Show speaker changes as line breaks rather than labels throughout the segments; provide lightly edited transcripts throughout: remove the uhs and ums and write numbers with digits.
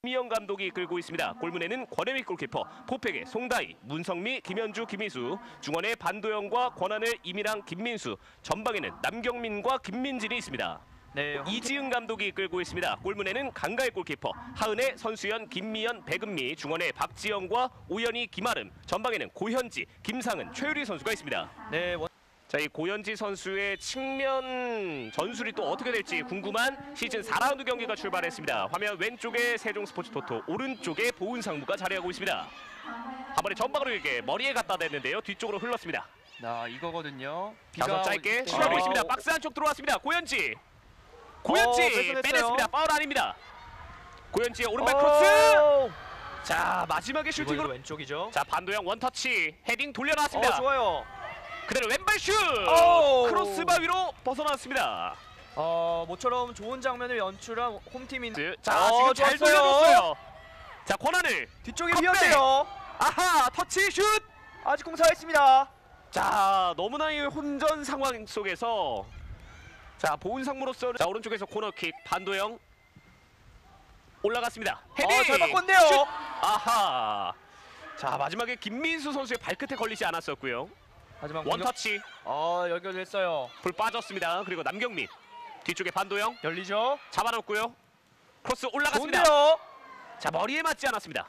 미영 감독이 이끌고 있습니다. 골문에는 권혜미 골키퍼, 포백의 송다희, 문성미, 김현주, 김희수, 중원에 반도영과 권한을, 이민랑, 김민수, 전방에는 남경민과 김민진이 있습니다.
네,
이지은 감독이 이끌고 있습니다. 골문에는 강가의 골키퍼, 하은혜, 선수연, 김미연, 백은미, 중원에 박지영과 오연희, 김아름, 전방에는 고현지, 김상은, 최유리 선수가 있습니다.
네.
자, 이 고현지 선수의 측면 전술이 또 어떻게 될지 궁금한 시즌 4라운드 경기가 출발했습니다. 화면 왼쪽에 세종스포츠토토, 오른쪽에 보은상무가 자리하고 있습니다. 한 번에 전방으로 이렇게 머리에 갖다 댔는데요. 뒤쪽으로 흘렀습니다.
나 이거거든요.
다섯 짧게 시도하고 있습니다. 박스 안쪽 들어왔습니다. 고현지 빼냈습니다. 파울 아닙니다. 고현지의 오른발 크로스. 자, 마지막에 슈팅으로
왼쪽이죠.
자, 반도영 원터치 헤딩 돌려놨습니다.
좋아요.
그대로 왼발 슛! 크로스바 위로 벗어났습니다.
모처럼 좋은 장면을 연출한 홈팀인데.
자, 지금 잘 돌려줬어요. 자, 권한을
뒤쪽에 비었대요.
아하, 터치 슛!
아직 공사했습니다.
자, 너무나 이 혼전 상황 속에서 자, 보은상무로서 자, 오른쪽에서 코너킥 반도영 올라갔습니다. 헤딩!
잘 바꿨네요.
슛! 아하. 자, 마지막에 김민수 선수의 발끝에 걸리지 않았었고요.
하지만
원터치
연결됐어요.
불 빠졌습니다. 그리고 남경민 뒤쪽에 반도영
열리죠.
잡아놓고요. 크로스 올라갔습니다.
좋은데요.
자, 머리에 맞지 않았습니다.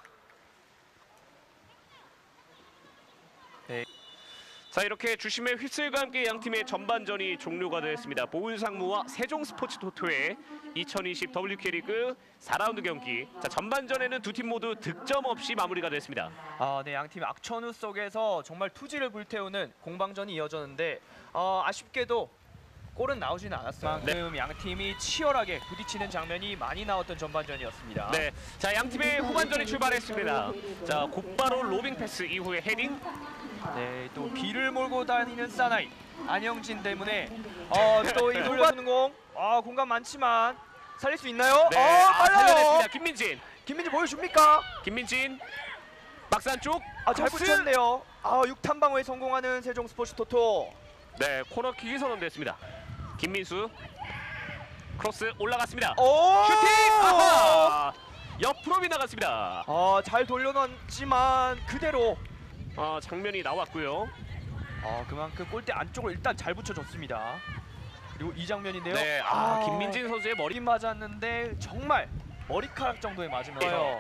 네.
자, 이렇게 주심의 휘슬과 함께 양팀의 전반전이 종료가 되었습니다. 보은상무와 세종스포츠토토의 2020 WK리그 4라운드 경기. 자, 전반전에는 두 팀 모두 득점 없이 마무리가 됐습니다.
네, 양팀 악천후 속에서 정말 투지를 불태우는 공방전이 이어졌는데 아쉽게도 골은 나오지는 않았어요. 그만큼 양팀이 치열하게 부딪히는 장면이 많이 나왔던 전반전이었습니다.
네, 자, 양팀의 후반전이 출발했습니다. 자, 곧바로 로빙 패스 이후에 헤딩.
네, 또 비를 몰고 다니는 사나이 안영진 때문에 또 이 돌려주는 공간 많지만 살릴 수 있나요?
네,
빨라요.
살려냈습니다. 김민진
보여줍니까?
김민진 박스 안쪽
잘
크로스!
붙였네요. 6탄 방어에 성공하는 세종스포츠토토.
네, 코너킥이 선언됐습니다. 김민수 크로스 올라갔습니다.
슈팅!
아하! 옆으로 빗나갔습니다.
잘 돌려놨지만 그대로
장면이 나왔고요.
그만큼 골대 안쪽을 일단 잘 붙여줬습니다. 그리고 이 장면인데요.
네, 김민진 선수의 머리
머리 맞았는데 정말 머리카락 정도에 맞으면서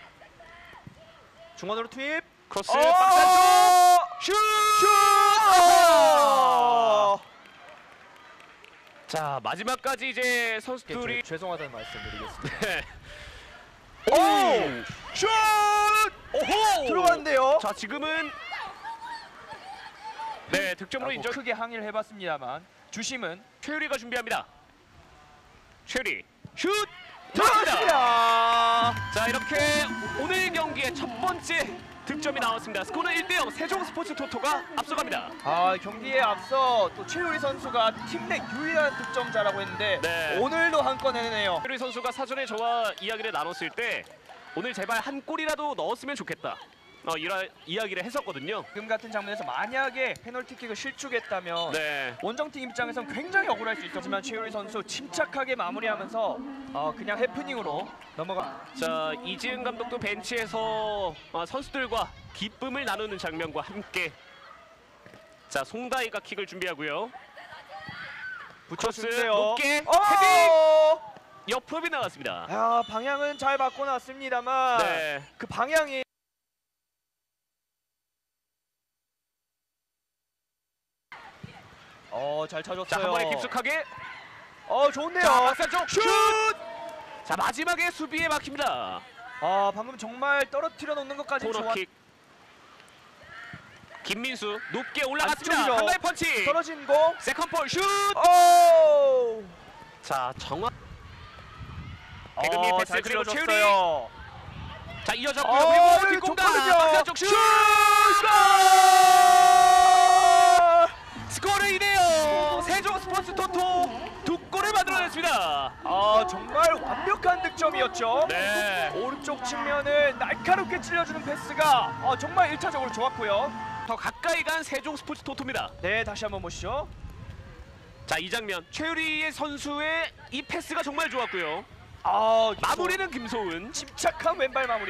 중원으로 투입.
크로스 박스 안쪽 슛! 자, 마지막까지 이제 선수들이
죄송하다는 말씀드리겠습니다.
네.
슛!
오호!
들어갔는데요.
자, 지금은 네, 득점으로 인정.
크게 항의를 해봤습니다만 주심은
최유리가 준비합니다. 최유리 슛!
들어갔습니다.
자, 이렇게 오늘 경기의 첫 번째 득점이 나왔습니다. 스코어는 1대0 세종스포츠토토가 앞서갑니다.
경기에 앞서 또 최유리 선수가 팀 내 유일한 득점자라고 했는데
네.
오늘도 한 건 해내네요.
최유리 선수가 사전에 저와 이야기를 나눴을 때 오늘 제발 한 골이라도 넣었으면 좋겠다. 이런 이야기를 했었거든요.
지금 같은 장면에서 만약에 페널티킥을 실축했다면
네.
원정팀 입장에서는 굉장히 억울할 수 있었지만 최유리 선수 침착하게 마무리하면서 그냥 해프닝으로 넘어가.
자, 이지은 감독도 벤치에서 선수들과 기쁨을 나누는 장면과 함께 자, 송다희가 킥을 준비하고요. 크로스
붙여주세요.
높게 헤딩 옆으로 빗나갔습니다.
방향은 잘 바꿔놨습니다만
네.
그 방향이 잘 찾았어요.
자, 한 번에 깊숙하게.
좋은데요.
자, 박사쪽
슛!
자, 마지막에 수비에 막힙니다.
방금 정말 떨어뜨려 놓는 것까지
코너킥. 김민수 높게 올라갔습니다.
안쪽이죠.
한가의 펀치.
떨어진 공.
세컨볼 슛. 자, 정확. 백은미 패스
잘
그리고 최유리.
찔러줬어요.
자, 이어졌고요. 그리고 뒷공간. 박사쪽 슛. 스코어는 2대0. 세종스포츠토토 두 골을 만들어냈습니다.
정말 완벽한 득점이었죠.
네.
오른쪽 측면을 날카롭게 찔러주는 패스가 정말 1차적으로 좋았고요.
더 가까이 간 세종스포츠토토입니다.
네, 다시 한번 보시죠.
자, 이 장면 최유리 선수의 이 패스가 정말 좋았고요. 마무리는 김소은.
침착한 왼발 마무리.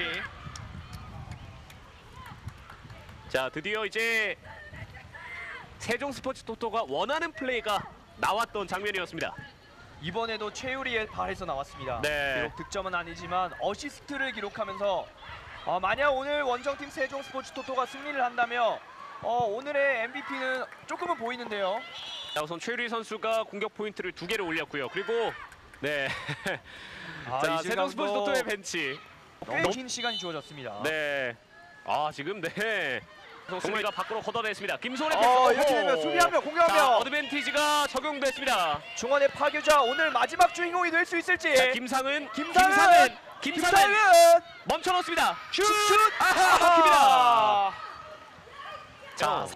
자, 드디어 이제 세종 스포츠 토토가 원하는 플레이가 나왔던 장면이었습니다.
이번에도 최유리의 발에서 나왔습니다.
네.
비록 득점은 아니지만 어시스트를 기록하면서 만약 오늘 원정팀 세종 스포츠 토토가 승리를 한다면 오늘의 MVP는 조금은 보이는데요.
자, 우선 최유리 선수가 공격 포인트를 2개를 올렸고요. 그리고 네. 자, 세종 스포츠 토토의 벤치.
꽤긴 시간이 주어졌습니다.
네. 지금 네. 정리가 밖으로 걷어냈습니다. 김소은의
이렇게 되면 수비 한 명, 공격 한
자,
명.
어드밴티지가 적용됐습니다.
중원의 파괴자 오늘 마지막 주인공이 될 수 있을지.
자, 김상은 멈춰놓습니다.
슛!
막힙니다.
자,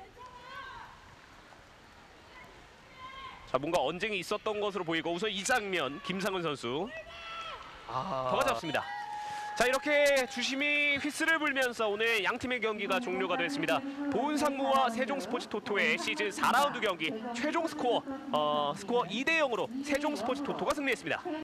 자, 뭔가 언쟁이 있었던 것으로 보이고 우선 이 장면 김상은 선수 더가 잡습니다. 자, 이렇게 주심이 휘슬을 불면서 오늘 양팀의 경기가 종료가 됐습니다. 보은상무와 세종스포츠 토토의 시즌 4라운드 경기 최종 스코어 2대 0으로 세종스포츠 토토가 승리했습니다.